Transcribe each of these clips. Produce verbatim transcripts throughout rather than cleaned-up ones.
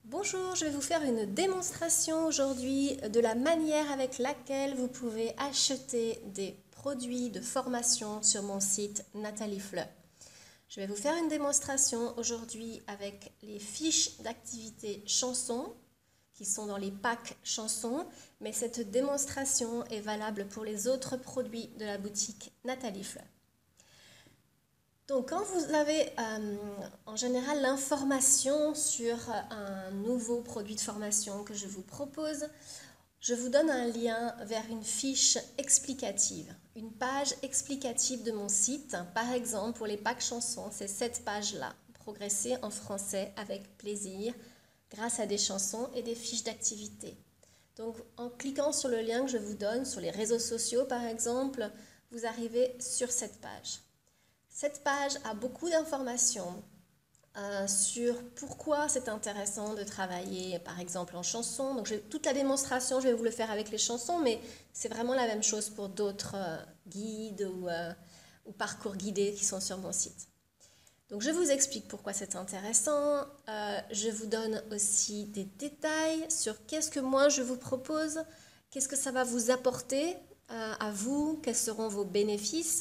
Bonjour, je vais vous faire une démonstration aujourd'hui de la manière avec laquelle vous pouvez acheter des produits de formation sur mon site Nathalie Fleu. Je vais vous faire une démonstration aujourd'hui avec les fiches d'activité chansons qui sont dans les packs chansons, mais cette démonstration est valable pour les autres produits de la boutique Nathalie Fleu. Donc quand vous avez euh, en général l'information sur un nouveau produit de formation que je vous propose, je vous donne un lien vers une fiche explicative, une page explicative de mon site. Par exemple, pour les packs chansons, c'est cette page-là, progresser en français avec plaisir grâce à des chansons et des fiches d'activité. Donc en cliquant sur le lien que je vous donne, sur les réseaux sociaux par exemple, vous arrivez sur cette page. Cette page a beaucoup d'informations euh, sur pourquoi c'est intéressant de travailler par exemple en chanson. Donc je, toute la démonstration, je vais vous le faire avec les chansons, mais c'est vraiment la même chose pour d'autres euh, guides ou, euh, ou parcours guidés qui sont sur mon site. Donc je vous explique pourquoi c'est intéressant. Euh, je vous donne aussi des détails sur qu'est-ce que moi je vous propose, qu'est-ce que ça va vous apporter euh, à vous, quels seront vos bénéfices.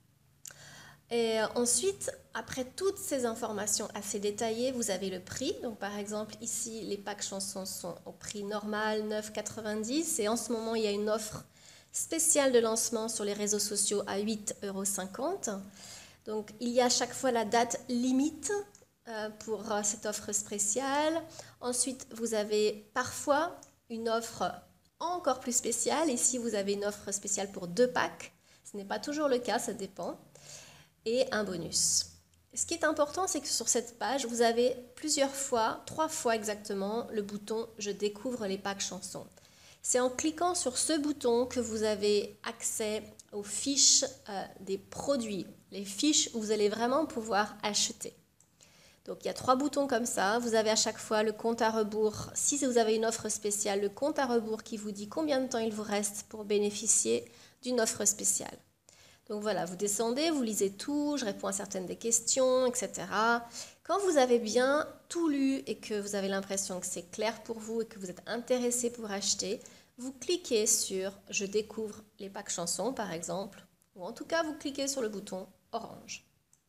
Et ensuite, après toutes ces informations assez détaillées, vous avez le prix. Donc par exemple, ici, les packs chansons sont au prix normal, neuf euros quatre-vingt-dix. Et en ce moment, il y a une offre spéciale de lancement sur les réseaux sociaux à huit euros cinquante. Donc il y a à chaque fois la date limite euh, pour euh, cette offre spéciale. Ensuite, vous avez parfois une offre encore plus spéciale. Ici, vous avez une offre spéciale pour deux packs. Ce n'est pas toujours le cas, ça dépend. Et un bonus. Ce qui est important, c'est que sur cette page, vous avez plusieurs fois, trois fois exactement, le bouton « Je découvre les packs chansons ». C'est en cliquant sur ce bouton que vous avez accès aux fiches euh, des produits, les fiches où vous allez vraiment pouvoir acheter. Donc il y a trois boutons comme ça, vous avez à chaque fois le compte à rebours, si vous avez une offre spéciale, le compte à rebours qui vous dit combien de temps il vous reste pour bénéficier d'une offre spéciale. Donc voilà, vous descendez, vous lisez tout, je réponds à certaines des questions, et cetera. Quand vous avez bien tout lu et que vous avez l'impression que c'est clair pour vous et que vous êtes intéressé pour acheter, vous cliquez sur « Je découvre les packs chansons » par exemple, ou en tout cas vous cliquez sur le bouton orange.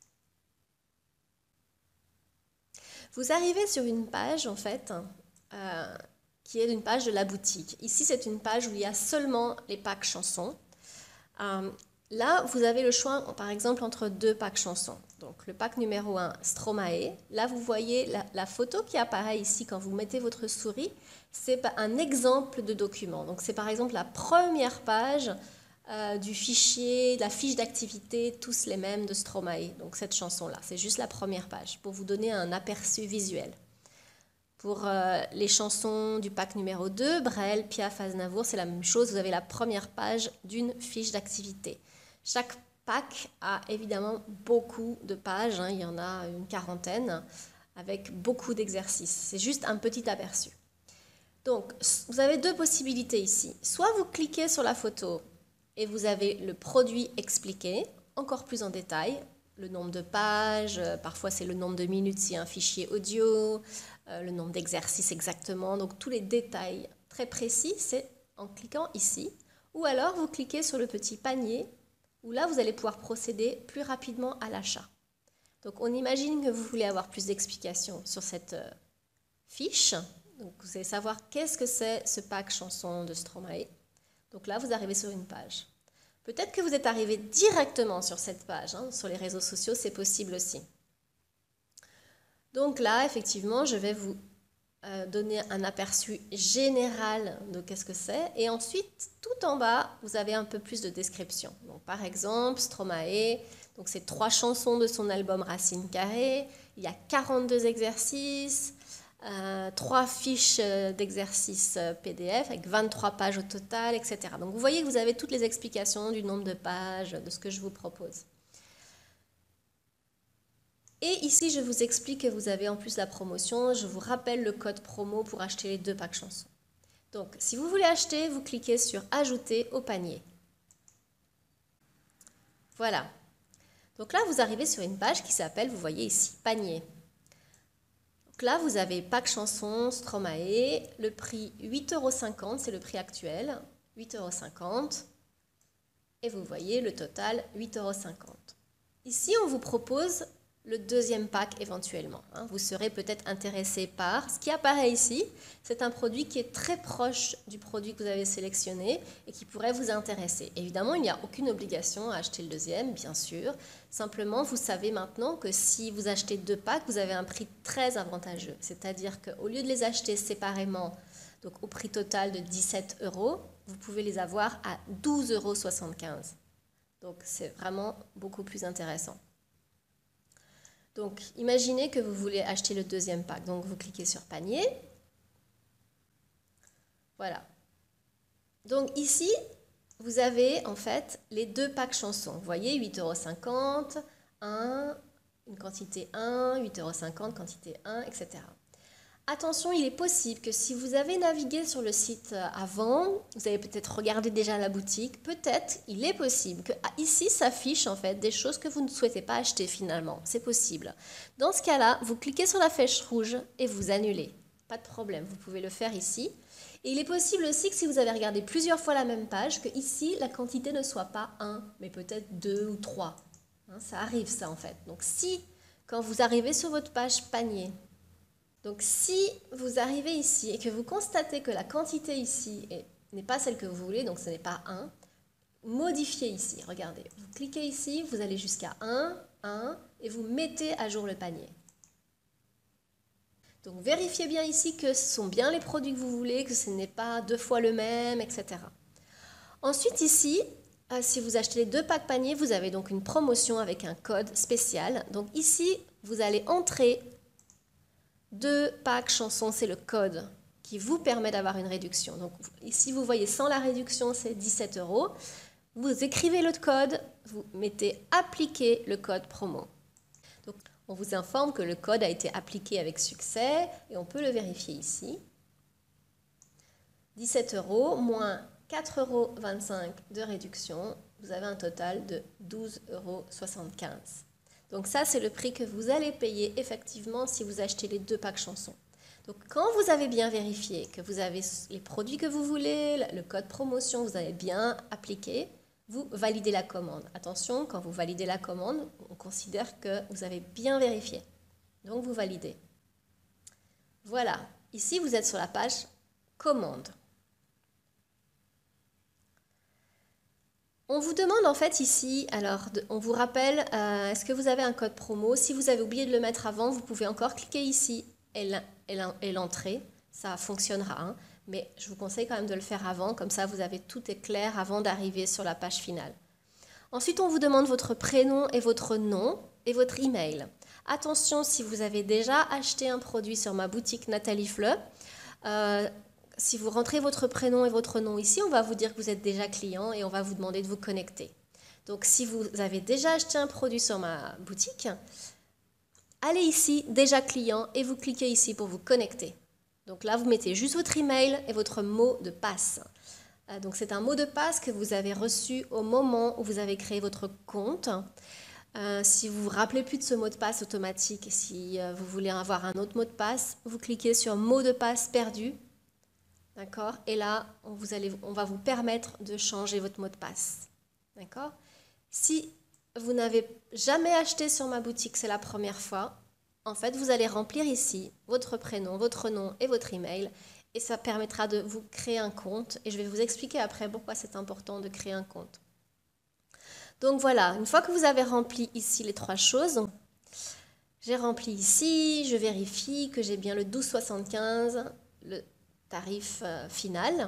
Vous arrivez sur une page en fait, euh, qui est une page de la boutique. Ici c'est une page où il y a seulement les packs chansons. Euh, Là, vous avez le choix, par exemple, entre deux packs chansons. Donc, le pack numéro un, Stromae. Là, vous voyez la, la photo qui apparaît ici quand vous mettez votre souris. C'est un exemple de document. Donc, c'est par exemple la première page euh, du fichier, de la fiche d'activité, tous les mêmes de Stromae. Donc, cette chanson-là, c'est juste la première page pour vous donner un aperçu visuel. Pour euh, les chansons du pack numéro deux, Brel, Piaf, Aznavour, c'est la même chose. Vous avez la première page d'une fiche d'activité. Chaque pack a évidemment beaucoup de pages, hein, il y en a une quarantaine, avec beaucoup d'exercices. C'est juste un petit aperçu. Donc, vous avez deux possibilités ici. Soit vous cliquez sur la photo et vous avez le produit expliqué, encore plus en détail, le nombre de pages, parfois c'est le nombre de minutes si un fichier audio, euh, le nombre d'exercices exactement, donc tous les détails très précis, c'est en cliquant ici. Ou alors vous cliquez sur le petit panier, où là, vous allez pouvoir procéder plus rapidement à l'achat. Donc, on imagine que vous voulez avoir plus d'explications sur cette euh, fiche. Donc, vous allez savoir qu'est-ce que c'est ce pack chanson de Stromae. Donc là, vous arrivez sur une page. Peut-être que vous êtes arrivé directement sur cette page. Hein, sur les réseaux sociaux, c'est possible aussi. Donc là, effectivement, je vais vous euh, donner un aperçu général de qu'est-ce que c'est. Et ensuite, tout en bas, vous avez un peu plus de description. Donc, par exemple, Stromae, donc c'est trois chansons de son album Racine Carrée. Il y a quarante-deux exercices, euh, trois fiches d'exercices P D F avec vingt-trois pages au total, et cetera. Donc, vous voyez que vous avez toutes les explications du nombre de pages, de ce que je vous propose. Et ici, je vous explique que vous avez en plus la promotion. Je vous rappelle le code promo pour acheter les deux packs chansons. Donc, si vous voulez acheter, vous cliquez sur « Ajouter au panier ». Voilà. Donc là, vous arrivez sur une page qui s'appelle, vous voyez ici, « Panier ». Donc là, vous avez pack chanson, Stromae, le prix huit euros cinquante, c'est le prix actuel, huit euros cinquante. Et vous voyez le total, huit euros cinquante. Ici, on vous propose le deuxième pack éventuellement. Hein. Vous serez peut-être intéressé par ce qui apparaît ici. C'est un produit qui est très proche du produit que vous avez sélectionné et qui pourrait vous intéresser. Évidemment, il n'y a aucune obligation à acheter le deuxième, bien sûr. Simplement, vous savez maintenant que si vous achetez deux packs, vous avez un prix très avantageux. C'est-à-dire qu'au lieu de les acheter séparément, donc au prix total de dix-sept euros, vous pouvez les avoir à douze euros soixante-quinze. Donc, c'est vraiment beaucoup plus intéressant. Donc, imaginez que vous voulez acheter le deuxième pack. Donc, vous cliquez sur panier. Voilà. Donc, ici, vous avez en fait les deux packs chansons. Vous voyez, huit euros cinquante, un, une quantité un, huit euros cinquante, quantité un, et cetera. Attention, il est possible que si vous avez navigué sur le site avant, vous avez peut-être regardé déjà la boutique, peut-être il est possible que ici s'affichent en fait des choses que vous ne souhaitez pas acheter finalement. C'est possible. Dans ce cas-là, vous cliquez sur la flèche rouge et vous annulez. Pas de problème, vous pouvez le faire ici. Et il est possible aussi que si vous avez regardé plusieurs fois la même page, que ici la quantité ne soit pas un, mais peut-être deux ou trois. Hein, ça arrive ça en fait. Donc si, quand vous arrivez sur votre page panier, donc si vous arrivez ici et que vous constatez que la quantité ici n'est pas celle que vous voulez, donc ce n'est pas un, modifiez ici, regardez. Vous cliquez ici, vous allez jusqu'à un, un et vous mettez à jour le panier. Donc vérifiez bien ici que ce sont bien les produits que vous voulez, que ce n'est pas deux fois le même, et cetera. Ensuite ici, si vous achetez les deux packs paniers, vous avez donc une promotion avec un code spécial. Donc ici, vous allez entrer deux packs chansons, c'est le code qui vous permet d'avoir une réduction. Donc ici, vous voyez, sans la réduction, c'est dix-sept euros. Vous écrivez le code, vous mettez appliquer le code promo. Donc, on vous informe que le code a été appliqué avec succès et on peut le vérifier ici. dix-sept euros moins quatre euros vingt-cinq de réduction, vous avez un total de douze euros soixante-quinze. Donc ça, c'est le prix que vous allez payer effectivement si vous achetez les deux packs chansons. Donc quand vous avez bien vérifié que vous avez les produits que vous voulez, le code promotion, vous avez bien appliqué, vous validez la commande. Attention, quand vous validez la commande, on considère que vous avez bien vérifié. Donc vous validez. Voilà, ici vous êtes sur la page commande. On vous demande en fait ici, alors on vous rappelle, euh, est-ce que vous avez un code promo? Si vous avez oublié de le mettre avant, vous pouvez encore cliquer ici et l'entrer, ça fonctionnera. Hein, mais je vous conseille quand même de le faire avant, comme ça vous avez tout est clair avant d'arriver sur la page finale. Ensuite, on vous demande votre prénom et votre nom et votre email. Attention, si vous avez déjà acheté un produit sur ma boutique Nathalie Fleu, euh, si vous rentrez votre prénom et votre nom ici, on va vous dire que vous êtes déjà client et on va vous demander de vous connecter. Donc, si vous avez déjà acheté un produit sur ma boutique, allez ici, déjà client, et vous cliquez ici pour vous connecter. Donc là, vous mettez juste votre email et votre mot de passe. Donc, c'est un mot de passe que vous avez reçu au moment où vous avez créé votre compte. Euh, si vous ne vous rappelez plus de ce mot de passe automatique, si euh, vous voulez avoir un autre mot de passe, vous cliquez sur mot de passe perdu. D'accord? Et là, on, vous allez, on va vous permettre de changer votre mot de passe. D'accord? Si vous n'avez jamais acheté sur ma boutique, c'est la première fois, en fait, vous allez remplir ici votre prénom, votre nom et votre email. Et ça permettra de vous créer un compte. Et je vais vous expliquer après pourquoi c'est important de créer un compte. Donc voilà, une fois que vous avez rempli ici les trois choses, j'ai rempli ici, je vérifie que j'ai bien le douze soixante-quinze, le tarif euh, final.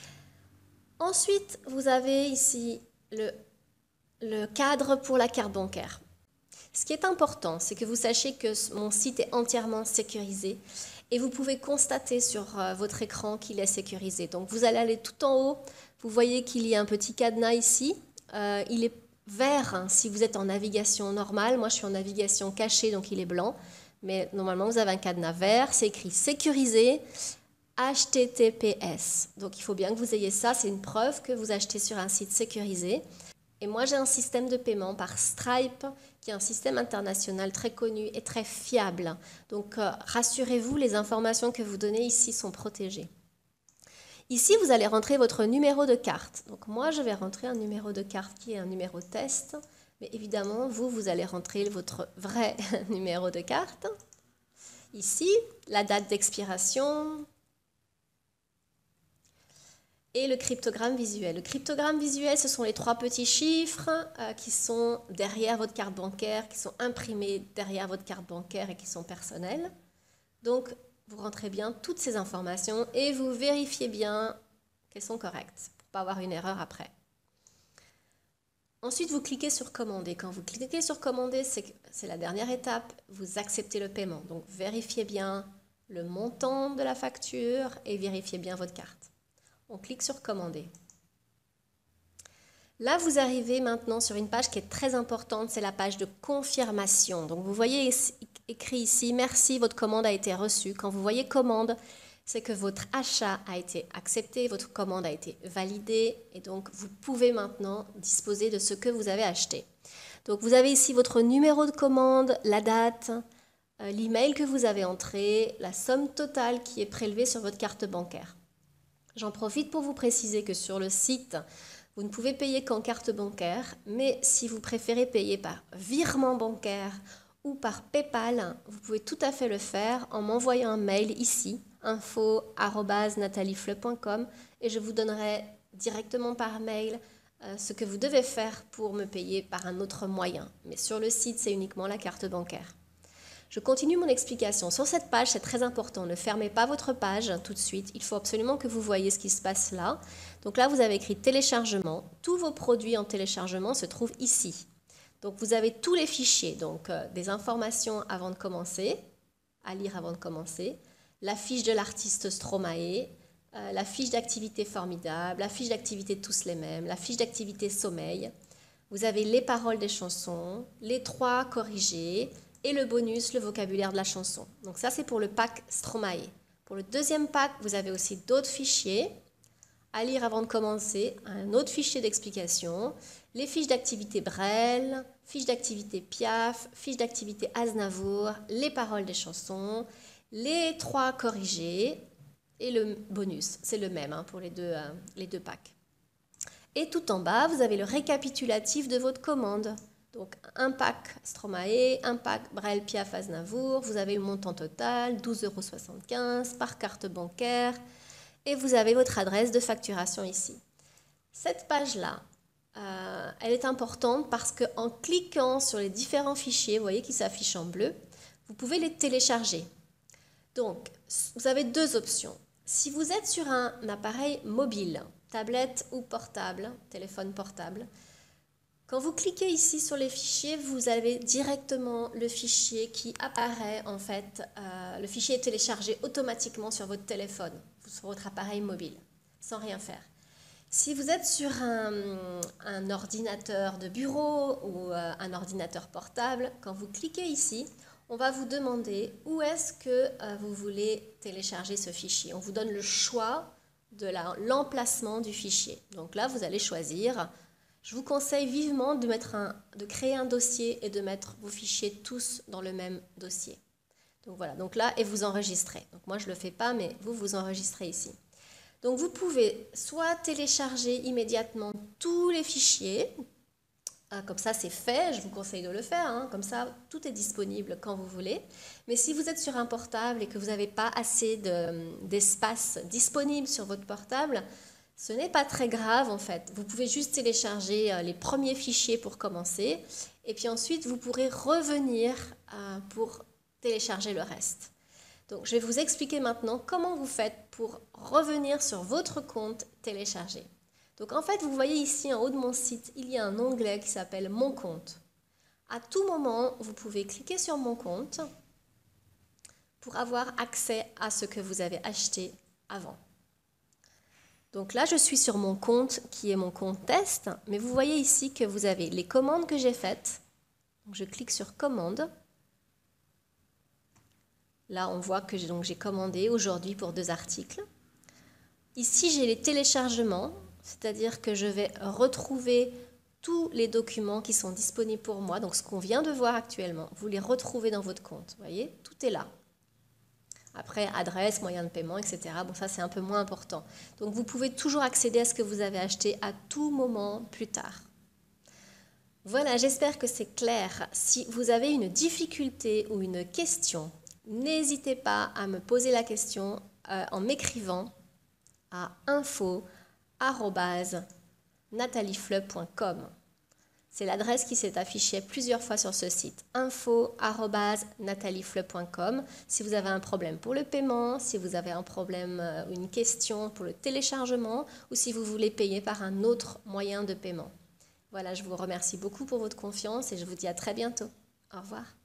Ensuite, vous avez ici le, le cadre pour la carte bancaire. Ce qui est important, c'est que vous sachiez que mon site est entièrement sécurisé et vous pouvez constater sur euh, votre écran qu'il est sécurisé. Donc vous allez aller tout en haut, vous voyez qu'il y a un petit cadenas ici, euh, il est vert hein, si vous êtes en navigation normale. Moi, je suis en navigation cachée, donc il est blanc. Mais normalement, vous avez un cadenas vert. C'est écrit « Sécurisé H T T P S ». Donc, il faut bien que vous ayez ça. C'est une preuve que vous achetez sur un site sécurisé. Et moi, j'ai un système de paiement par Stripe, qui est un système international très connu et très fiable. Donc, euh, rassurez-vous, les informations que vous donnez ici sont protégées. Ici, vous allez rentrer votre numéro de carte. Donc, moi, je vais rentrer un numéro de carte qui est un numéro test. Mais évidemment, vous, vous allez rentrer votre vrai numéro de carte. Ici, la date d'expiration et le cryptogramme visuel. Le cryptogramme visuel, ce sont les trois petits chiffres euh, qui sont derrière votre carte bancaire, qui sont imprimés derrière votre carte bancaire et qui sont personnels. Donc, vous rentrez bien toutes ces informations et vous vérifiez bien qu'elles sont correctes pour ne pas avoir une erreur après. Ensuite, vous cliquez sur commander. Quand vous cliquez sur commander, c'est la dernière étape, vous acceptez le paiement. Donc, vérifiez bien le montant de la facture et vérifiez bien votre carte. On clique sur commander. Là, vous arrivez maintenant sur une page qui est très importante, c'est la page de confirmation. Donc, vous voyez écrit ici, merci, votre commande a été reçue. Quand vous voyez commande, c'est que votre achat a été accepté, votre commande a été validée et donc vous pouvez maintenant disposer de ce que vous avez acheté. Donc, vous avez ici votre numéro de commande, la date, euh, l'email que vous avez entré, la somme totale qui est prélevée sur votre carte bancaire. J'en profite pour vous préciser que sur le site, vous ne pouvez payer qu'en carte bancaire, mais si vous préférez payer par virement bancaire ou par PayPal, vous pouvez tout à fait le faire en m'envoyant un mail ici, info arobase nataliefleu point com, et je vous donnerai directement par mail euh, ce que vous devez faire pour me payer par un autre moyen. Mais sur le site, c'est uniquement la carte bancaire. Je continue mon explication. Sur cette page, c'est très important. Ne fermez pas votre page tout de suite. Il faut absolument que vous voyez ce qui se passe là. Donc là, vous avez écrit téléchargement. Tous vos produits en téléchargement se trouvent ici. Donc vous avez tous les fichiers. Donc euh, des informations avant de commencer, à lire avant de commencer, la fiche de l'artiste Stromae, euh, la fiche d'activité formidable, la fiche d'activité tous les mêmes, la fiche d'activité sommeil. Vous avez les paroles des chansons, les trois corrigés, et le bonus, le vocabulaire de la chanson. Donc ça, c'est pour le pack Stromae. Pour le deuxième pack, vous avez aussi d'autres fichiers à lire avant de commencer, un autre fichier d'explication, les fiches d'activité Brel, fiches d'activité Piaf, fiches d'activité Aznavour, les paroles des chansons, les trois corrigés et le bonus. C'est le même hein, pour les deux, euh, les deux packs. Et tout en bas, vous avez le récapitulatif de votre commande. Donc, un pack Stromae, un pack Brel, Piaf, Aznavour. Vous avez le montant total, douze euros soixante-quinze par carte bancaire. Et vous avez votre adresse de facturation ici. Cette page-là, euh, elle est importante parce qu'en cliquant sur les différents fichiers, vous voyez qui s'affichent en bleu, vous pouvez les télécharger. Donc, vous avez deux options. Si vous êtes sur un appareil mobile, tablette ou portable, téléphone portable, quand vous cliquez ici sur les fichiers, vous avez directement le fichier qui apparaît en fait. Euh, le fichier est téléchargé automatiquement sur votre téléphone, sur votre appareil mobile, sans rien faire. Si vous êtes sur un, un ordinateur de bureau ou euh, un ordinateur portable, quand vous cliquez ici, on va vous demander où est-ce que euh, vous voulez télécharger ce fichier. On vous donne le choix de l'emplacement du fichier. Donc là, vous allez choisir. Je vous conseille vivement de, mettre un, de créer un dossier et de mettre vos fichiers tous dans le même dossier. Donc voilà, donc là, et vous enregistrez. Donc moi, je ne le fais pas, mais vous, vous enregistrez ici. Donc vous pouvez soit télécharger immédiatement tous les fichiers, ah, comme ça c'est fait, je vous conseille de le faire, hein, comme ça tout est disponible quand vous voulez. Mais si vous êtes sur un portable et que vous n'avez pas assez d'espace disponible sur votre portable, ce n'est pas très grave en fait. Vous pouvez juste télécharger les premiers fichiers pour commencer et puis ensuite vous pourrez revenir euh, pour télécharger le reste. Donc je vais vous expliquer maintenant comment vous faites pour revenir sur votre compte téléchargé. Donc en fait, vous voyez ici en haut de mon site, il y a un onglet qui s'appelle Mon compte. À tout moment, vous pouvez cliquer sur Mon compte pour avoir accès à ce que vous avez acheté avant. Donc là, je suis sur mon compte qui est mon compte test, mais vous voyez ici que vous avez les commandes que j'ai faites. Donc je clique sur Commande. Là, on voit que j'ai commandé aujourd'hui pour deux articles. Ici, j'ai les téléchargements, c'est-à-dire que je vais retrouver tous les documents qui sont disponibles pour moi, donc ce qu'on vient de voir actuellement, vous les retrouvez dans votre compte. Vous voyez, tout est là. Après, adresse, moyen de paiement, et cetera. Bon, ça, c'est un peu moins important. Donc, vous pouvez toujours accéder à ce que vous avez acheté à tout moment plus tard. Voilà, j'espère que c'est clair. Si vous avez une difficulté ou une question, n'hésitez pas à me poser la question euh, en m'écrivant à info arobase nataliefleu point com. C'est l'adresse qui s'est affichée plusieurs fois sur ce site, info arobase nataliefleu point com. Si vous avez un problème pour le paiement, si vous avez un problème ou une question pour le téléchargement ou si vous voulez payer par un autre moyen de paiement. Voilà, je vous remercie beaucoup pour votre confiance et je vous dis à très bientôt. Au revoir.